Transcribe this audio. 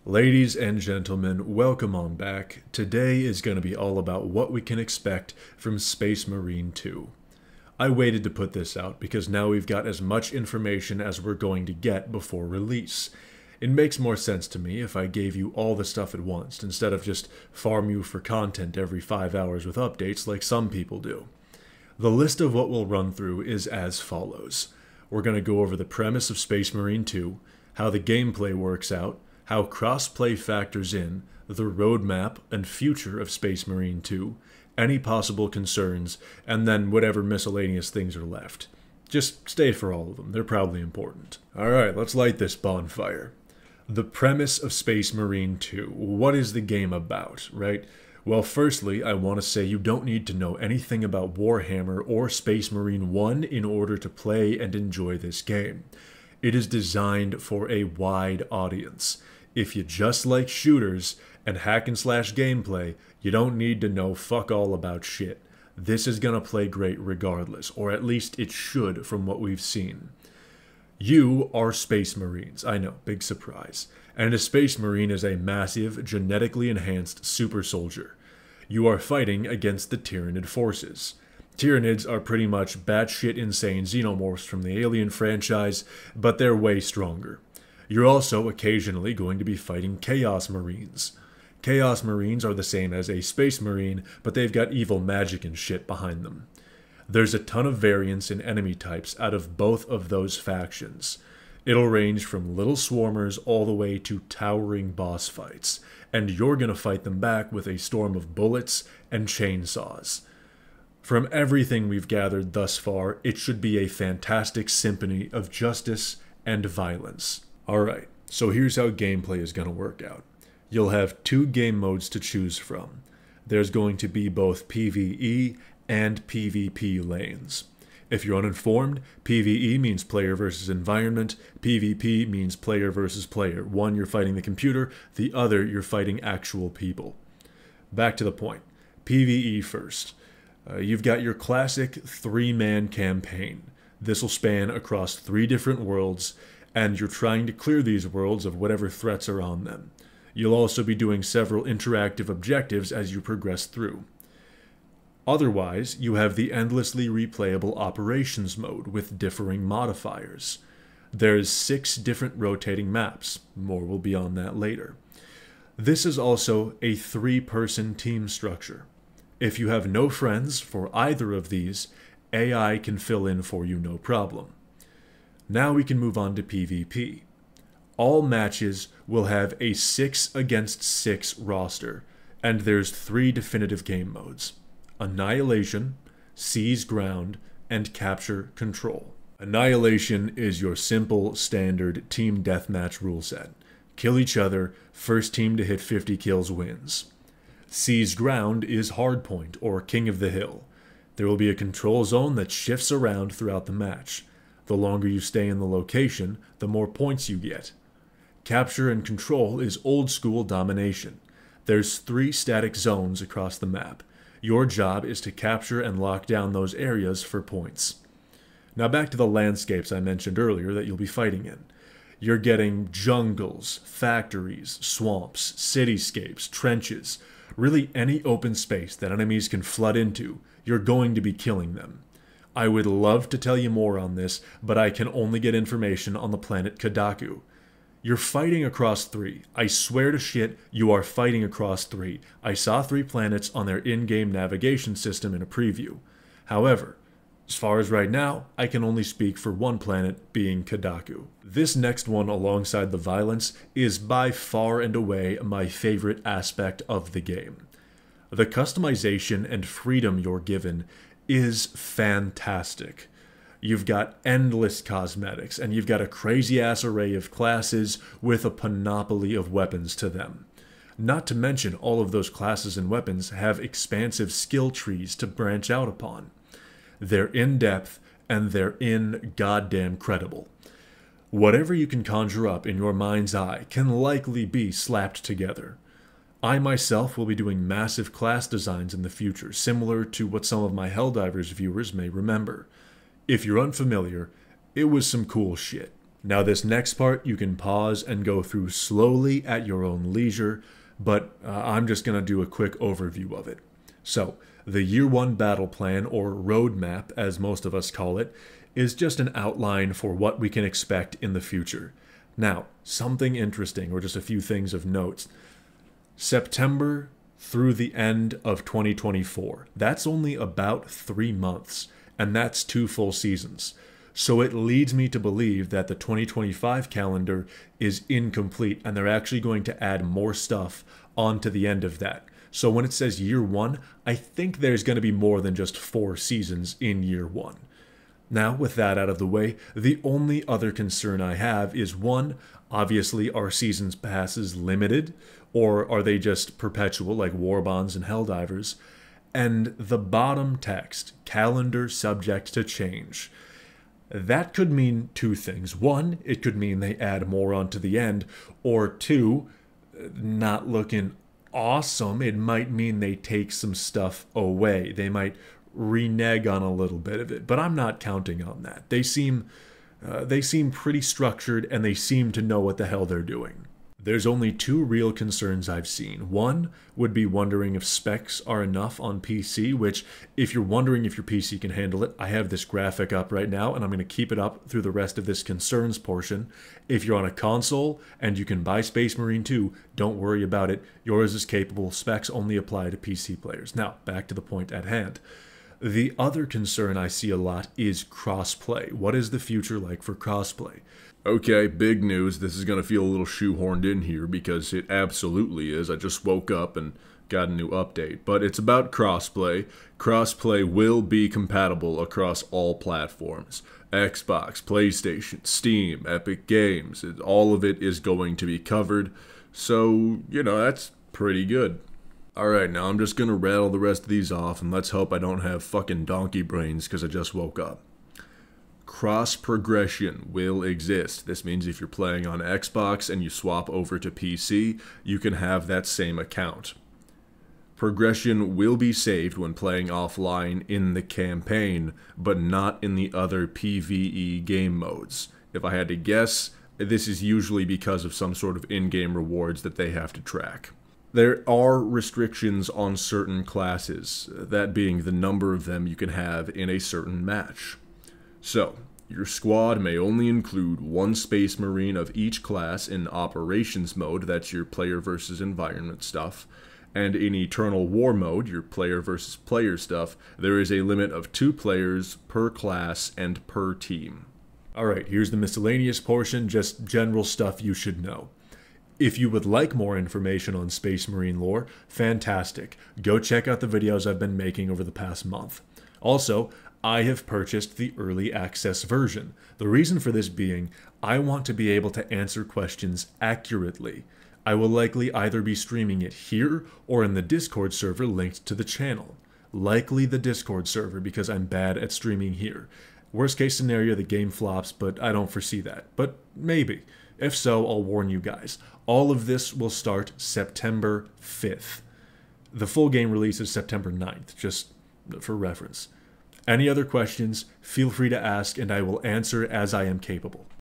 Ladies and gentlemen, welcome on back. Today is going to be all about what we can expect from Space Marine 2. I waited to put this out because now we've got as much information as we're going to get before release. It makes more sense to me if I gave you all the stuff at once instead of just farm you for content every 5 hours with updates like some people do. The list of what we'll run through is as follows. We're going to go over the premise of Space Marine 2, how the gameplay works out, how crossplay factors in, the roadmap and future of Space Marine 2, any possible concerns, and then whatever miscellaneous things are left. Just stay for all of them, they're probably important. Alright, let's light this bonfire. The premise of Space Marine 2. What is the game about, right? Well, firstly, I want to say you don't need to know anything about Warhammer or Space Marine 1 in order to play and enjoy this game. It is designed for a wide audience. If you just like shooters and hack and slash gameplay, you don't need to know fuck all about shit. This is gonna play great regardless, or at least it should from what we've seen. You are Space Marines, I know, big surprise. And a Space Marine is a massive, genetically enhanced super soldier. You are fighting against the Tyranid forces. Tyranids are pretty much batshit insane xenomorphs from the Alien franchise, but they're way stronger. You're also occasionally going to be fighting Chaos Marines. Chaos Marines are the same as a Space Marine, but they've got evil magic and shit behind them. There's a ton of variance in enemy types out of both of those factions. It'll range from little swarmers all the way to towering boss fights, and you're gonna fight them back with a storm of bullets and chainsaws. From everything we've gathered thus far, it should be a fantastic symphony of justice and violence. Alright, so here's how gameplay is going to work out. You'll have 2 game modes to choose from. There's going to be both PvE and PvP lanes. If you're uninformed, PvE means player versus environment, PvP means player versus player. One, you're fighting the computer, the other, you're fighting actual people. Back to the point. PvE first. You've got your classic 3-man campaign. This will span across 3 different worlds, and you're trying to clear these worlds of whatever threats are on them. You'll also be doing several interactive objectives as you progress through. Otherwise, you have the endlessly replayable operations mode with differing modifiers. There's 6 different rotating maps. More will be on that later. This is also a 3-person team structure. If you have no friends for either of these, AI can fill in for you no problem. Now we can move on to PvP. All matches will have a 6 against 6 roster, and there's 3 definitive game modes: Annihilation, Seize Ground, and Capture Control. Annihilation is your simple, standard team deathmatch rule set. Kill each other, first team to hit 50 kills wins. Seize Ground is Hardpoint, or King of the Hill. There will be a control zone that shifts around throughout the match. The longer you stay in the location, the more points you get. Capture and Control is old school domination. There's 3 static zones across the map. Your job is to capture and lock down those areas for points. Now back to the landscapes I mentioned earlier that you'll be fighting in. You're getting jungles, factories, swamps, cityscapes, trenches. Really any open space that enemies can flood into, you're going to be killing them. I would love to tell you more on this, but I can only get information on the planet Kadaku. You're fighting across 3. I swear to shit, you are fighting across 3. I saw 3 planets on their in-game navigation system in a preview. However, as far as right now, I can only speak for one planet, being Kadaku. This next one, alongside the violence, is by far and away my favorite aspect of the game. The customization and freedom you're given is fantastic. You've got endless cosmetics, and you've got a crazy-ass array of classes with a panoply of weapons to them. Not to mention all of those classes and weapons have expansive skill trees to branch out upon. They're in-depth, and they're goddamn credible. Whatever you can conjure up in your mind's eye can likely be slapped together. I myself will be doing massive class designs in the future, similar to what some of my Helldivers viewers may remember. If you're unfamiliar, it was some cool shit. Now this next part you can pause and go through slowly at your own leisure, but I'm just going to do a quick overview of it. So, the Year 1 battle plan, or roadmap as most of us call it, is just an outline for what we can expect in the future. Now, something interesting, or just a few things of note. September through the end of 2024. That's only about 3 months, and that's 2 full seasons. So it leads me to believe that the 2025 calendar is incomplete, and they're actually going to add more stuff onto the end of that. So when it says Year 1, I think there's going to be more than just 4 seasons in Year 1. Now, with that out of the way, the only other concern I have is, one, obviously are seasons passes limited, or are they just perpetual like War Bonds and Helldivers? And the bottom text, calendar subject to change. That could mean 2 things. 1, it could mean they add more onto the end, or 2, not looking awesome, it might mean they take some stuff away. They might renege on a little bit of it, but I'm not counting on that. They seem pretty structured, and they seem to know what the hell they're doing. There's only 2 real concerns I've seen. 1 would be wondering if specs are enough on PC, which, if you're wondering if your PC can handle it, I have this graphic up right now, and I'm going to keep it up through the rest of this concerns portion. If you're on a console and you can buy Space Marine 2, don't worry about it. Yours is capable. Specs only apply to PC players. Now, back to the point at hand. The other concern I see a lot is crossplay. What is the future like for crossplay? Okay, big news. This is going to feel a little shoehorned in here because it absolutely is. I just woke up and got a new update. But it's about crossplay. Crossplay will be compatible across all platforms. Xbox, PlayStation, Steam, Epic Games. All of it is going to be covered. So, that's pretty good. Alright, now I'm just going to rattle the rest of these off, and let's hope I don't have fucking donkey brains because I just woke up. Cross progression will exist. This means if you're playing on Xbox and you swap over to PC, you can have that same account. Progression will be saved when playing offline in the campaign, but not in the other PvE game modes. If I had to guess, this is usually because of some sort of in-game rewards that they have to track. There are restrictions on certain classes, that being the number of them you can have in a certain match. So, your squad may only include 1 Space Marine of each class in Operations mode, that's your player versus environment stuff, and in Eternal War mode, your player versus player stuff, there is a limit of 2 players per class and per team. Alright, here's the miscellaneous portion, just general stuff you should know. If you would like more information on Space Marine lore, fantastic. Go check out the videos I've been making over the past month. Also, I have purchased the early access version. The reason for this being, I want to be able to answer questions accurately. I will likely either be streaming it here or in the Discord server linked to the channel. Likely the Discord server because I'm bad at streaming here. Worst case scenario, the game flops, but I don't foresee that. But maybe. If so, I'll warn you guys. All of this will start September 5th. The full game release is September 9th, just for reference. Any other questions, feel free to ask and I will answer as I am capable.